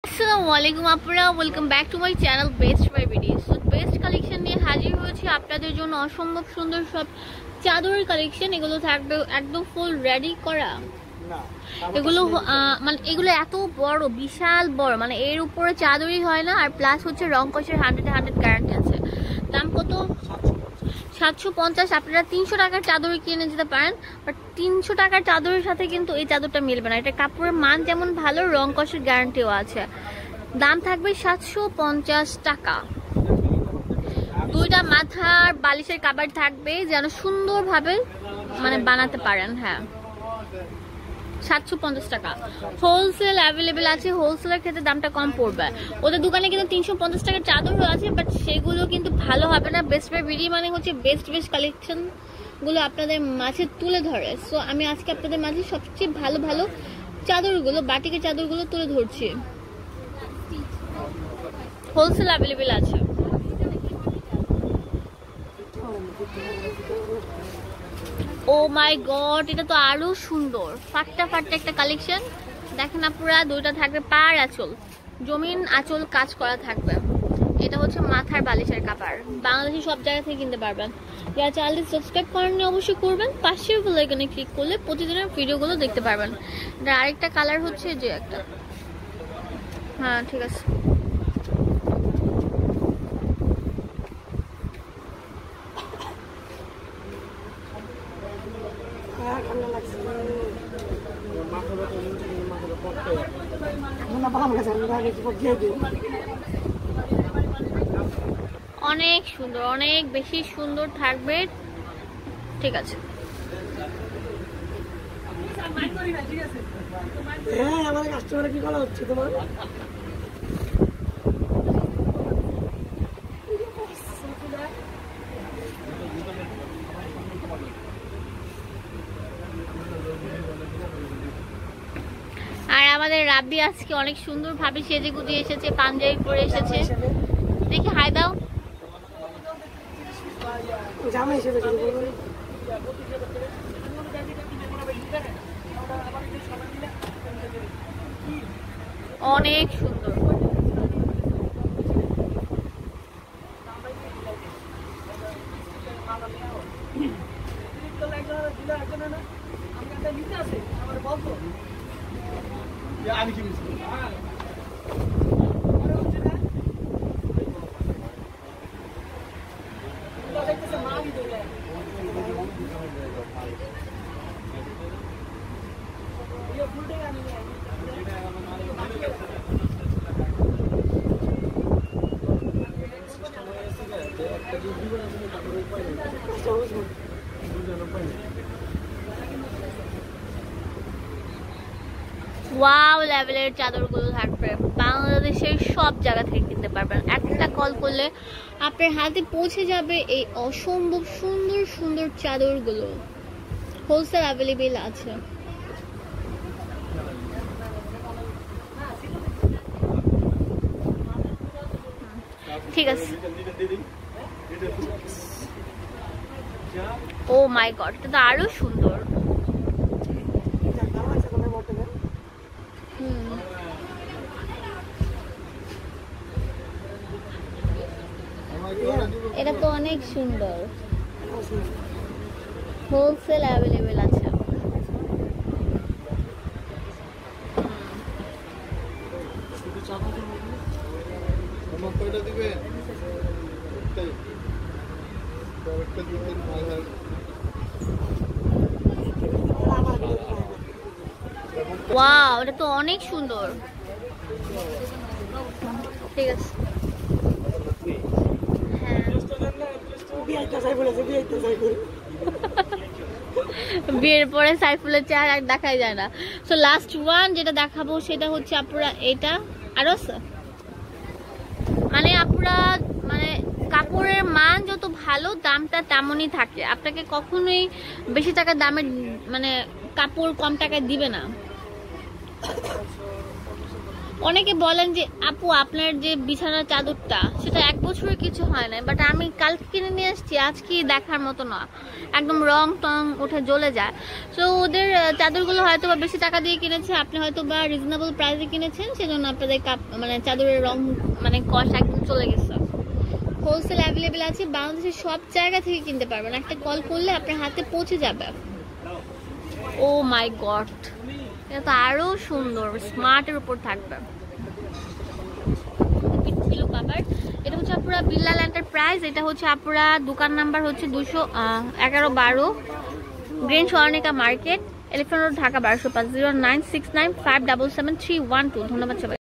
আসসালামু আলাইকুম আপুরা, welcome back to my channel best buy videos. Best collection নিয়ে হাজির হয়েছি আপনাদের জন্য। অসম্ভব সুন্দর সব চাদরের কালেকশন। এগুলো থাকবে একদম ফুল রেডি করা। এগুলো মানে এগুলো এত বড়, বিশাল বড়, মানে এর উপরে চাদরই হয় না। আর প্লাস হচ্ছে রং কষের 100% গ্যারান্টি আছে। দাম কত? 750। আপনারা 300 টাকার চাদর কিনে যেতে পারেন, বাট 300 টাকার চাদরের সাথে কিন্তু এই চাদরটা মিলবে না। এটা কাপড়ের মান যেমন ভালো, রং কষের গ্যারান্টিও আছে। দাম থাকবে 750 টাকা। দুইটা মাথার বালিশের কাভার থাকবে, যেন সুন্দরভাবে মানে বানাতে পারেন। হ্যাঁ, 750 টাকা। হোলসেল অ্যাভেলেবেল আছে। হোলসেলের ক্ষেত্রে দামটা কম পড়বে। ওদের দোকানে কিন্তু 350 টাকার চাদরও আছে, বাট সেগুলো কিন্তু ভালো হবে না। বেস্ট বাই ভিডিও মানে হচ্ছে বেস্ট কালেকশন গুলো আপনাদের মাঝে তুলে ধরে। সো আমি আজকে আপনাদের মাঝে সবচেয়ে ভালো ভালো চাদরগুলো, বাটিকের চাদরগুলো তুলে ধরছি। হোলসেল অ্যাভেলেবেল আছে। ও মাই গড, এটা তো আরো সুন্দর। ফাটটা একটা কালেকশন দেখেন আপনারা। দুইটা থাকবে পার আঁচল, জমিন আঁচল কাজ করা থাকবে। এটা হচ্ছে মাথার বালিশের কাভার। বাংলাদেশে সব জায়গা থেকে কিনতে পারবেন। যারা চ্যানেলটি সাবস্ক্রাইব করেননি অবশ্যই করবেন। পাশের বেল আইকনে ক্লিক করলে প্রতিদিনের ভিডিওগুলো দেখতে পারবেন। এটা আরেকটা কালার হচ্ছে যে একটা, হ্যাঁ ঠিক আছে। অনেক সুন্দর, অনেক বেশি সুন্দর থাকবে। ঠিক আছে। হ্যাঁ, আমাদের কাস্টমারে কি করা হচ্ছে তোমার? আর আমাদের রাব্বি আজকে অনেক সুন্দর ভাবে সেজে গুজিয়ে এসেছে, পাঞ্জাবি পরে এসেছে। দেখি হাই দাও। জামা হিসেবে অনেক সুন্দর। ওয়াও লেভেলের চাদরগুলো থাকবে। বাংলাদেশের সব জায়গা থেকে কিনতে পারবেন। একটা কল করলে আপনার হাতে পৌঁছে যাবে এই অসম্ভব সুন্দর সুন্দর চাদরগুলো। হোলসেল অ্যাভেলেবেল আছে। ঠিক আছে। ও মাই গড, এটা তো আরো সুন্দর। এটা তো অনেক সুন্দর। হোলসেল অ্যাভেলেবেল আছে। ওয়াও, এটা তো অনেক সুন্দর। ঠিক আছে। বিয়ের পরে সাইফুলের চেহারা দেখাই যায় না। সো লাস্ট ওয়ান যেটা দেখাবো সেটা হচ্ছে আপনারা এটা। আরো মানে আপনারা মানে কাপড়ের মান যত ভালো, দামটা তেমনই থাকে। আপনাকে কখনোই বেশি টাকা দামের মানে কাপড় কম টাকায় দিবে না। অনেকে বলেন যে আপু আপনার যে বিছানার চাদরটা সেটা 1 বছরের কিছু হয় না, বাট আমি কালকে কিনে নিয়ে আসছি, আজকে দেখার মতো না, একদম রং টং উঠে জ্বলে যায়। তো ওদের চাদরগুলো হয়তো বা বেশি টাকা দিয়ে কিনেছে, আপনি হয়তো বা রিজনেবল প্রাইসে কিনেছেন, সেজন্য আপনাদের মানে চাদরের রং মানে কস্ট একদম চলে গেছে। হোলসেল অ্যাভেলেবেল আছে, বাংলাদেশের সব জায়গা থেকে কিনতে পারবেন, একটা কল করলে আপনার হাতে পৌঁছে যাবে। ও মাই গড, এটা তো আরো সুন্দর, স্মার্টের উপর থাকবে। এটা হচ্ছে আপনারা বিল্লাল এন্টারপ্রাইজ, এটা হচ্ছে আপনারা দোকান নাম্বার হচ্ছে 211-12 Green Swarnika Market, Elephant Road, Dhaka 1205। 09695777312। ধন্যবাদ সবাই।